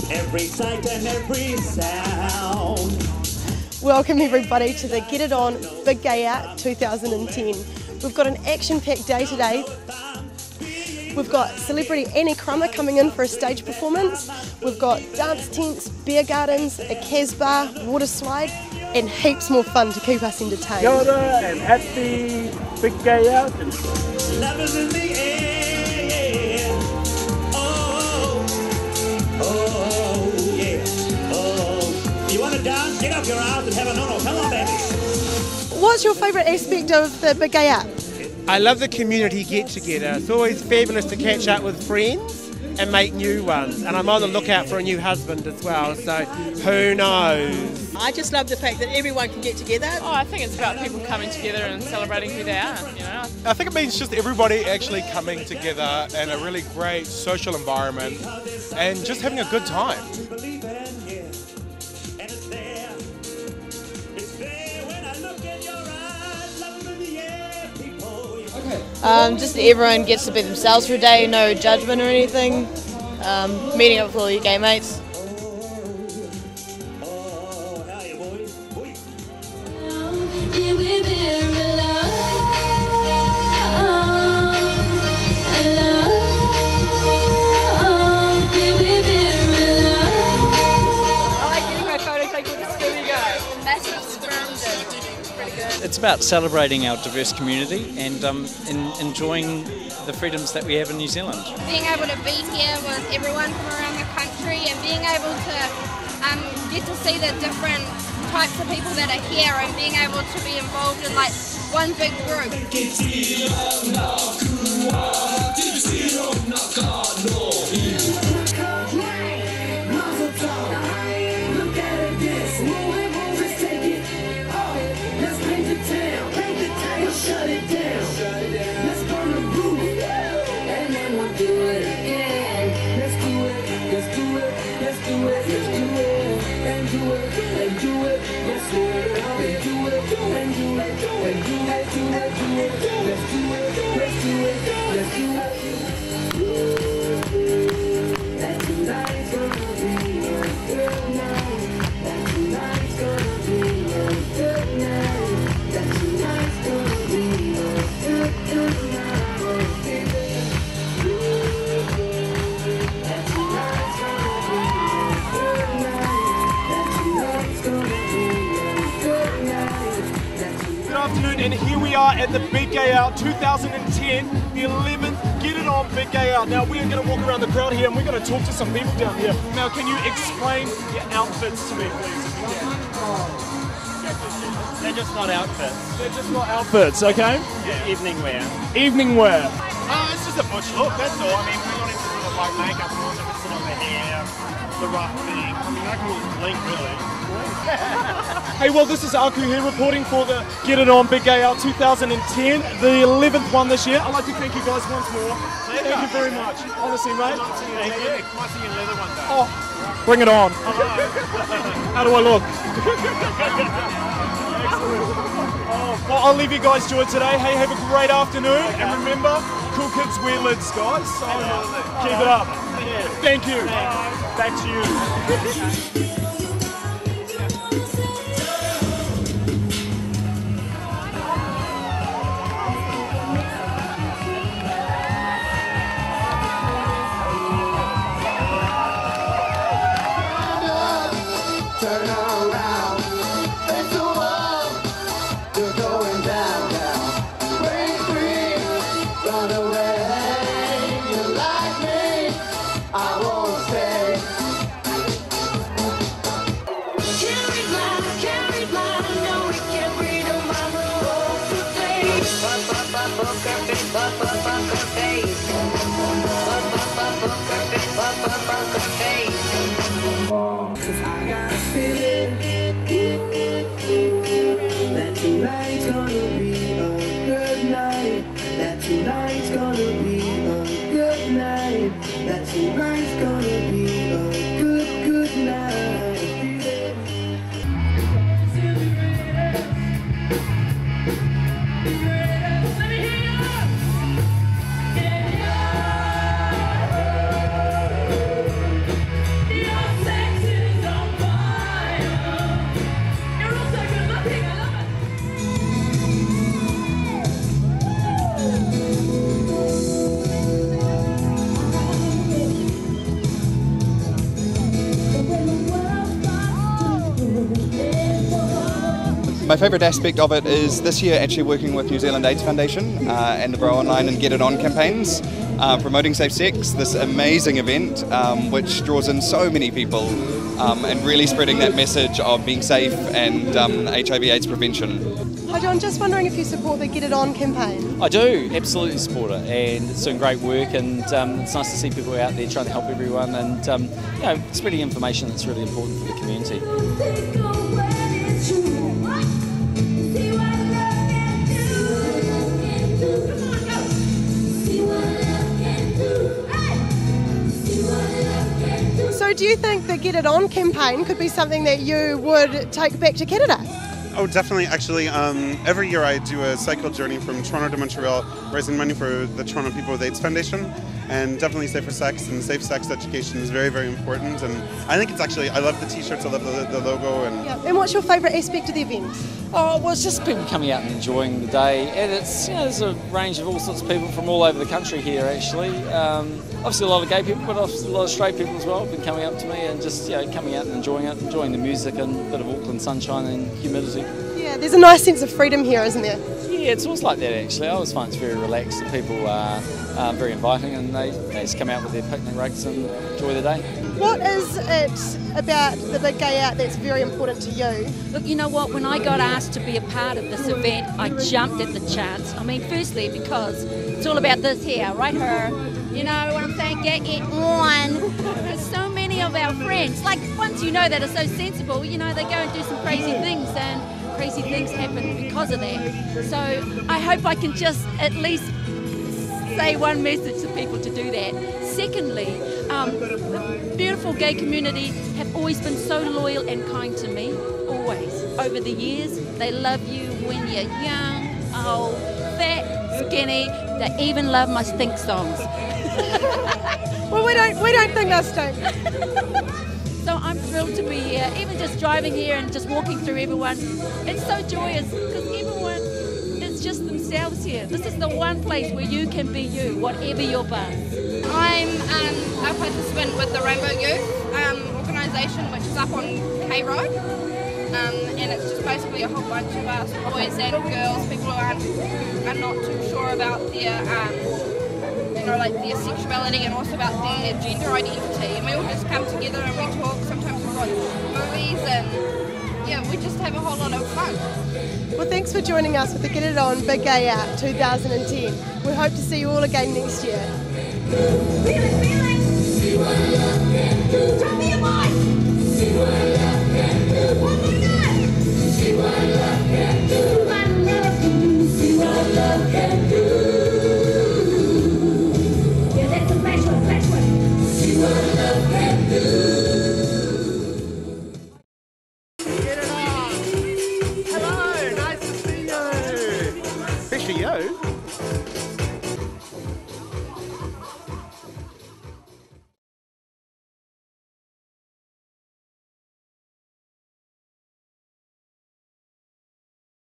every sight and every sound. Welcome everybody to the Get It On Big Gay Out 2010. We've got an action-packed day today. We've got celebrity Annie Crummer coming in for a stage performance. We've got dance tents, beer gardens, a Casbah, water slide, and heaps more fun to keep us entertained. Kia ora and happy Big Gay Out. Love is in the air. Oh, oh, yeah. Oh, you want to dance? Get up your arms and have a no-no. Come on, baby. What's your favourite aspect of the Big Gay Out? I love the community get-together. It's always fabulous to catch up with friends and make new ones. And I'm on the lookout for a new husband as well, so who knows? I just love the fact that everyone can get together. Oh, I think it's about people coming together and celebrating who they are, you know. I think it means just everybody actually coming together in a really great social environment and just having a good time. Just everyone gets to be themselves for a day, no judgment or anything. Meeting up with all your gay mates. It's about celebrating our diverse community and enjoying the freedoms that we have in New Zealand. Being able to be here with everyone from around the country and being able to get to see the different types of people that are here and being able to be involved in like one big group. And here we are at the Big Gay Out 2010, the 11th Get It On Big Gay Out. Now we're going to walk around the crowd here and we're going to talk to some people down here. Now can you explain your outfits to me please? They're just not outfits. They're just not outfits, okay? Yeah, evening wear. Evening wear. Oh, it's just a butch look, that's all. I mean, we're not into sort of like makeup and all that, it's on the hair, the rough thing. I mean, I can all blink really. Hey, well, this is Aku here reporting for the Get It On Big Gay Out 2010, the 11th one this year. I'd like to thank you guys once more. Thank you very much. Honestly, mate. Thank you. Might see you in leather one day. Oh, bring it on. How do I look? Oh, well, I'll leave you guys to it today. Hey, have a great afternoon. And remember, cool kids wear lids, guys. So keep it up. Thank you. Back to you. My favourite aspect of it is this year actually working with New Zealand AIDS Foundation and the Bro Online and Get It On campaigns, promoting safe sex, this amazing event which draws in so many people and really spreading that message of being safe and HIV/AIDS prevention. Hi John, just wondering if you support the Get It On campaign? I do, absolutely support it, and it's doing great work, and it's nice to see people out there trying to help everyone and you know, spreading information that's really important for the community. So do you think the Get It On campaign could be something that you would take back to Canada? Oh, definitely. Actually, every year I do a cycle journey from Toronto to Montreal, raising money for the Toronto People with AIDS Foundation. And definitely safer sex and safe sex education is very, very important. And I think it's actually, I love the t-shirts, I love the logo. And what's your favourite aspect of the event? Oh, well, it's just people coming out and enjoying the day, and it's, you know, there's a range of all sorts of people from all over the country here actually. Obviously a lot of gay people, but also a lot of straight people as well have been coming up to me and just, you know, coming out and enjoying it, enjoying the music and a bit of Auckland sunshine and humidity. Yeah, there's a nice sense of freedom here, isn't there? Yeah, it's always like that actually. I always find it's very relaxed. The people are very inviting, and they just come out with their picnic rugs and enjoy the day. What is it about the Big Gay Out that's very important to you? Look, you know what, when I got asked to be a part of this event, I jumped at the chance. I mean, firstly, because it's all about this here, right here. You know what I'm saying? Get it on. There's so many of our friends, like ones you know that are so sensible, you know, they go and do some crazy things, and crazy things happen because of that. So I hope I can just at least say one message to people to do that. Secondly, the beautiful gay community have always been so loyal and kind to me, always. Over the years, they love you when you're young, old, fat, skinny. They even love my stink songs. Well, we don't think they'll stink. So I'm thrilled to be here, even just driving here and just walking through everyone. It's so joyous because everyone is just themselves here. This is the one place where you can be you, whatever your buzz. I'm a participant with the Rainbow Youth organisation, which is up on K Road. And it's just basically a whole bunch of us, boys and girls, people who are not too sure about their you know, like their sexuality and also about their gender identity. And we all just come together and we talk. Sometimes we watch movies and yeah, we just have a whole lot of fun. Well, thanks for joining us with the Get It On Big Gay Out 2010. We hope to see you all again next year.